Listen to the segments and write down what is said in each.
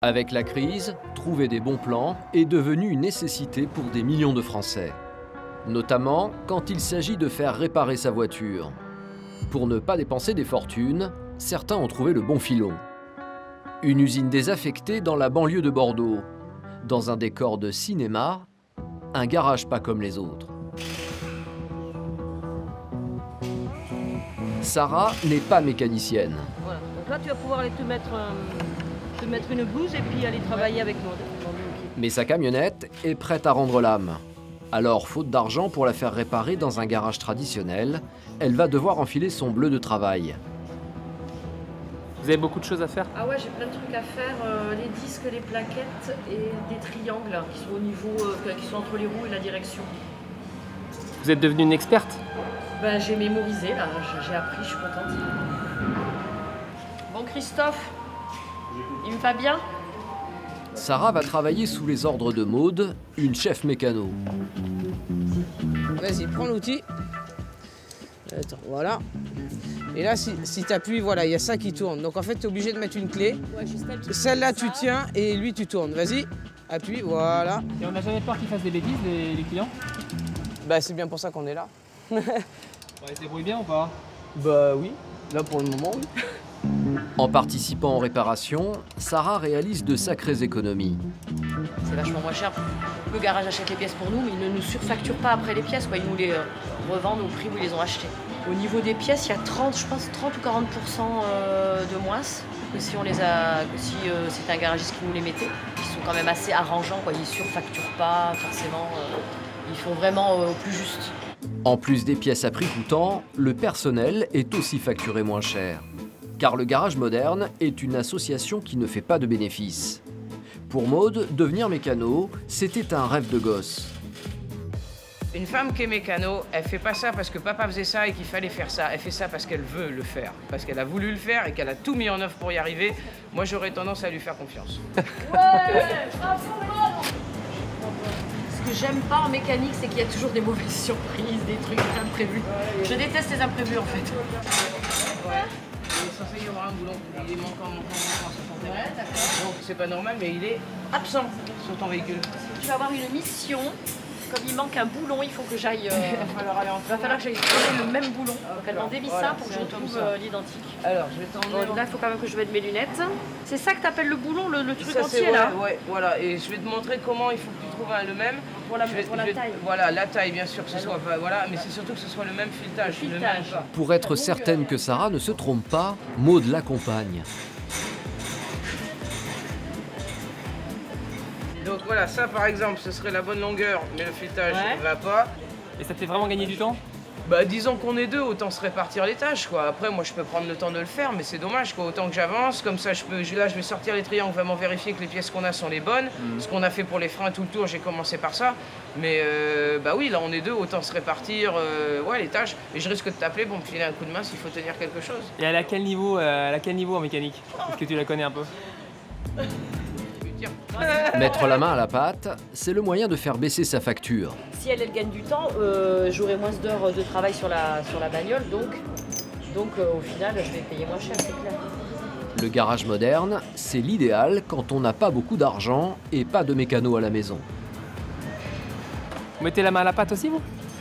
Avec la crise, trouver des bons plans est devenu une nécessité pour des millions de Français. Notamment quand il s'agit de faire réparer sa voiture. Pour ne pas dépenser des fortunes, certains ont trouvé le bon filon. Une usine désaffectée dans la banlieue de Bordeaux. Dans un décor de cinéma, un garage pas comme les autres. Sarah n'est pas mécanicienne. Voilà. Donc là, tu vas pouvoir aller te mettre une blouse et puis aller travailler avec Maud. Mais sa camionnette est prête à rendre l'âme. Alors, faute d'argent pour la faire réparer dans un garage traditionnel, elle va devoir enfiler son bleu de travail. Vous avez beaucoup de choses à faire? Ah ouais, j'ai plein de trucs à faire. Les disques, les plaquettes et des triangles qui sont au niveau, qui sont entre les roues et la direction. Vous êtes devenue une experte? Ben, j'ai mémorisé, là, j'ai appris, je suis contente. Bon, Christophe, il me va bien? Sarah va travailler sous les ordres de Maud, une chef mécano. Vas-y, prends l'outil. Attends, voilà. Et là, si tu appuies, voilà, il y a ça qui tourne. Donc en fait, tu es obligé de mettre une clé. Ouais, celle-là, tu tiens et lui, tu tournes. Vas-y, appuie, voilà. Et on n'a jamais peur qu'ils fassent des bêtises, les clients? Bah, c'est bien pour ça qu'on est là. Ouais, ils se débrouillent bien ou pas? Bah oui, là pour le moment, oui. En participant aux réparations, Sarah réalise de sacrées économies. C'est vachement moins cher. Le garage achète les pièces pour nous, mais il ne nous surfacture pas après les pièces, quoi. Ils nous les revendent au prix où ils les ont achetées. Au niveau des pièces, il y a 30, je pense 30 ou 40% de moins que si c'était un garagiste qui nous les mettait. Ils sont quand même assez arrangeants, quoi. Ils ne surfacturent pas forcément. Ils font vraiment au plus juste. En plus des pièces à prix coûtant, le personnel est aussi facturé moins cher. Car le Garage Moderne est une association qui ne fait pas de bénéfices. Pour Maud, devenir mécano, c'était un rêve de gosse. Une femme qui est mécano, elle fait pas ça parce que papa faisait ça et qu'il fallait faire ça. Elle fait ça parce qu'elle veut le faire, parce qu'elle a voulu le faire et qu'elle a tout mis en œuvre pour y arriver. Moi, j'aurais tendance à lui faire confiance. Ouais, Ce que j'aime pas en mécanique, c'est qu'il y a toujours des mauvaises surprises, des trucs imprévus. Je déteste les imprévus, en fait. Ouais. Il est censé y avoir un boulon, il est manquant sur ton terrain. Donc c'est pas normal, mais il est absent sur ton véhicule. Je vais avoir une mission. Comme il manque un boulon, il faut que j'aille. Il va falloir que j'aille trouver le même boulon. Donc elle m'en dévisse ça pour que je retrouve l'identique. Alors, je vais t'emmener. Là, il faut quand même que je mette mes lunettes. C'est ça que tu appelles le boulon, le truc Ça, entier là? Ouais, voilà. Et je vais te montrer comment il faut que tu trouves le même. Pour la taille. Voilà, la taille, bien sûr, que ce soit. Voilà, mais c'est surtout que ce soit le même filetage. Le même pas. Pour être certaine que Sarah ne se trompe pas, Maud l'accompagne. Donc voilà, ça par exemple, ce serait la bonne longueur, mais le filetage ne va pas. Et ça te fait vraiment gagner du temps? Bah disons qu'on est deux, autant se répartir les tâches quoi. Après moi je peux prendre le temps de le faire, mais c'est dommage quoi. Autant que j'avance, comme ça je vais sortir les triangles, vraiment vérifier que les pièces qu'on a sont les bonnes. Ce qu'on a fait pour les freins tout le tour, j'ai commencé par ça. Mais bah oui, là on est deux, autant se répartir les tâches. Et je risque de t'appeler pour me filer un coup de main s'il faut tenir quelque chose. Et elle a quel niveau en mécanique? Est-ce que tu la connais un peu? Mettre la main à la pâte, c'est le moyen de faire baisser sa facture. Si elle gagne du temps, j'aurai moins d'heures de travail sur la bagnole, donc au final, je vais payer moins cher, c'est clair. Le Garage Moderne, c'est l'idéal quand on n'a pas beaucoup d'argent et pas de mécano à la maison. Vous mettez la main à la pâte aussi, vous?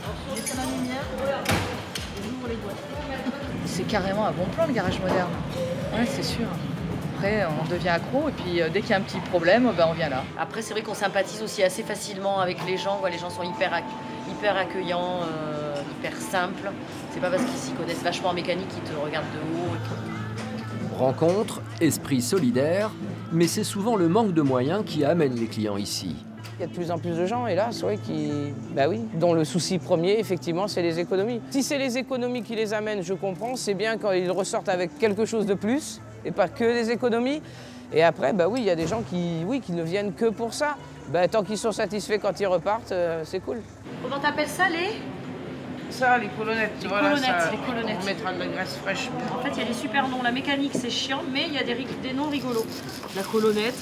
C'est carrément un bon plan, le Garage Moderne. Ouais, c'est sûr. Après, on devient accro et puis dès qu'il y a un petit problème, on vient là. Après, c'est vrai qu'on sympathise aussi assez facilement avec les gens. Les gens sont hyper accueillants, hyper simples. C'est pas parce qu'ils s'y connaissent vachement en mécanique qu'ils te regardent de haut. Rencontre, esprit solidaire, mais c'est souvent le manque de moyens qui amène les clients ici. Il y a de plus en plus de gens, hélas, dont le souci premier, effectivement, c'est les économies. Si c'est les économies qui les amènent, je comprends, c'est bien quand ils ressortent avec quelque chose de plus, et pas que des économies. Et après, il y a des gens qui ne viennent que pour ça. Tant qu'ils sont satisfaits quand ils repartent, c'est cool. Comment t'appelles ça, Ça, les colonnettes. Les colonnettes. On mettra de la graisse fraîche. En fait, il y a des super noms. La mécanique, c'est chiant, mais il y a des noms rigolos. La colonnette,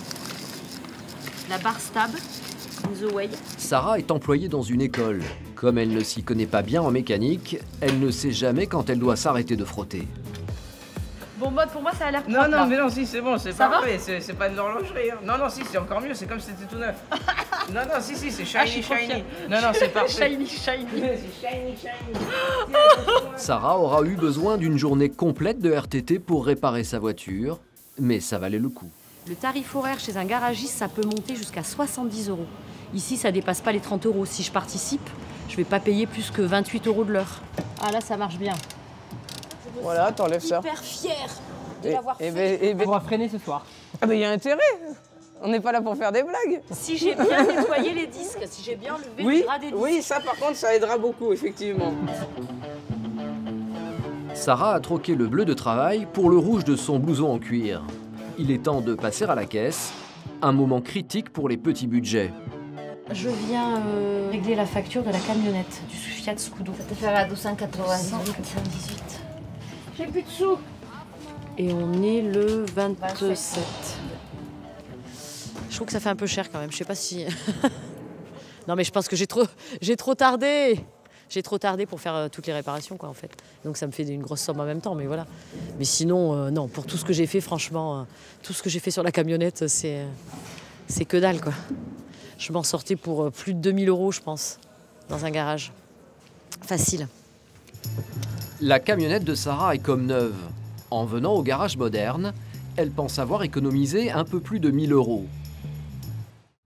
la barre stab, The Way. Sarah est employée dans une école. Comme elle ne s'y connaît pas bien en mécanique, elle ne sait jamais quand elle doit s'arrêter de frotter. Bon mode pour moi ça a l'air propre. Non, non, là. mais non, si, c'est bon, c'est Ça va parfait. C'est pas de l'horlogerie. Hein. Non, non, si, c'est encore mieux, c'est comme si c'était tout neuf. Non, non, si, c'est Ah, je shiny, suis trop shiny. fière. Non, non, c'est parfait. Shiny, shiny. C'est shiny, shiny. Sarah aura eu besoin d'une journée complète de RTT pour réparer sa voiture, mais ça valait le coup. Le tarif horaire chez un garagiste, ça peut monter jusqu'à 70 €. Ici, ça dépasse pas les 30 €. Si je participe, je vais pas payer plus que 28 € de l'heure. Ah là, ça marche bien. Voilà, t'enlèves ça. Hyper fière de Et- l'avoir et fait. ben- et ben- On va freiner ce soir. Ah, mais il y a intérêt. On n'est pas là pour faire des blagues. Si j'ai bien nettoyé les disques, si j'ai bien levé Oui, le gras des disques. oui, ça par contre, ça aidera beaucoup, effectivement. Sarah a troqué le bleu de travail pour le rouge de son blouson en cuir. Il est temps de passer à la caisse, un moment critique pour les petits budgets. Je viens régler la facture de la camionnette du Fiat Scudo. Ça te fera 298. 198. J'ai plus de sous. Et on est le 27. Je trouve que ça fait un peu cher quand même. Je sais pas si. Non, mais je pense que j'ai trop tardé. J'ai trop tardé pour faire toutes les réparations, quoi, en fait. Donc ça me fait une grosse somme en même temps, mais voilà. Mais sinon, non, pour tout ce que j'ai fait, franchement, tout ce que j'ai fait sur la camionnette, c'est que dalle, quoi. Je m'en sortais pour plus de 2000 €, je pense, dans un garage. Facile. La camionnette de Sarah est comme neuve. En venant au garage moderne, elle pense avoir économisé un peu plus de 1000 €.